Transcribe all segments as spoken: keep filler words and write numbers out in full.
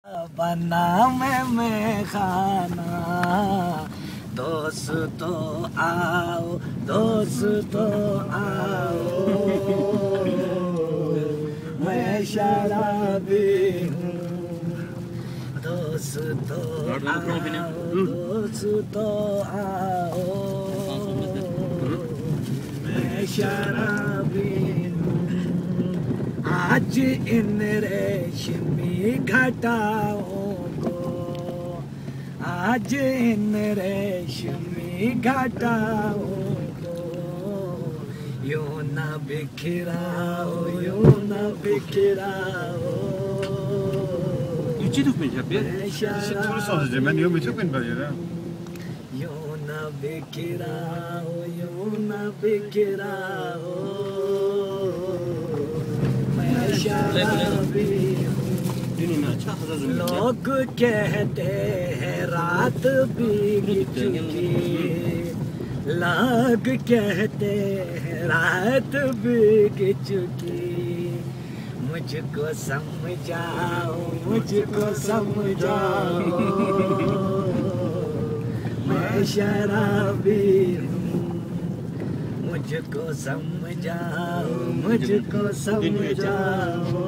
बना मैं मैं खाना दोस्तों आओ दोस्तों आओ मैं शराबी हूँ दोस्तों आओ दोस्तों आओ मैं शराबी हूँ आज इन रेशमी घटाओं को आज इन रेशमी घटाओं को यूं न बिखराओ यूं न बिखराओ Yüce dökmeyin ya bir. Soru soracağım ben yok çok ben böyle ya. यूं न बिखराओ यूं न बिखराओ लोग कहते हैं रात बीत चुकी लोग कहते हैं रात बीत चुकी मुझको समझाओ मुझको समझाओ मैं शराबी हूँ मुझको समझाओ मुझको समझाओ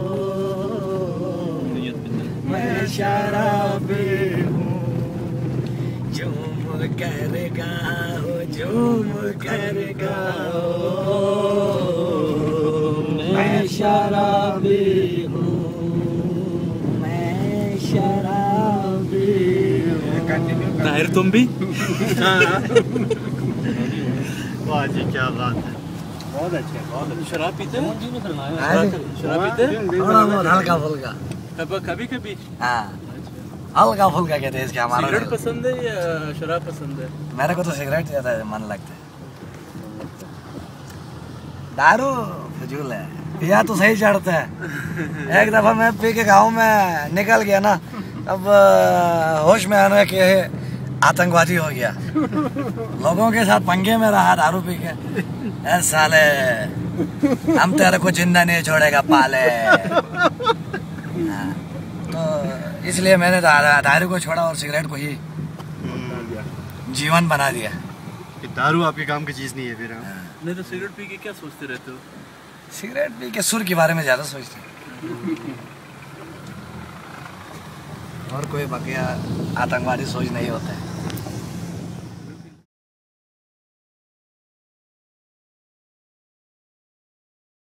मैं शराबी हूँ झूम कर गाओ झूम कर गाओ मैं शराबी हूँ मैं शराबी हूँ ताहिर तुम भी वाह जी क्या बात है बहुत अच्छा बहुत अच्छा शराब पीते हैं शराब पीते थोड़ा बहुत हल्का फुल्का कभी कभी हाँ हल्का फुल्का कहते हैं इसके हमारा सिगरेट पसंद है या शराब पसंद है मेरे को तो सिगरेट ज्यादा मन लगता है दारू फजूल है पिया तो सही चढ़ता है एक दफा मैं पी के गाँव में निकल गया ना अब होश में आने के आतंकवादी हो गया लोगों के साथ पंगे में रहा दारू पी के ऐ साले हम तेरे को जिंदा नहीं छोड़ेगा पाले हाँ, तो इसलिए मैंने दारू को छोड़ा और सिगरेट को ही जीवन बना दिया दारू आपके काम की चीज नहीं है फिर नहीं तो सिगरेट पी के क्या सोचते रहते हो सिगरेट पी के सुर के बारे में ज्यादा सोचते और कोई बाकी आतंकवादी सोच नहीं होता है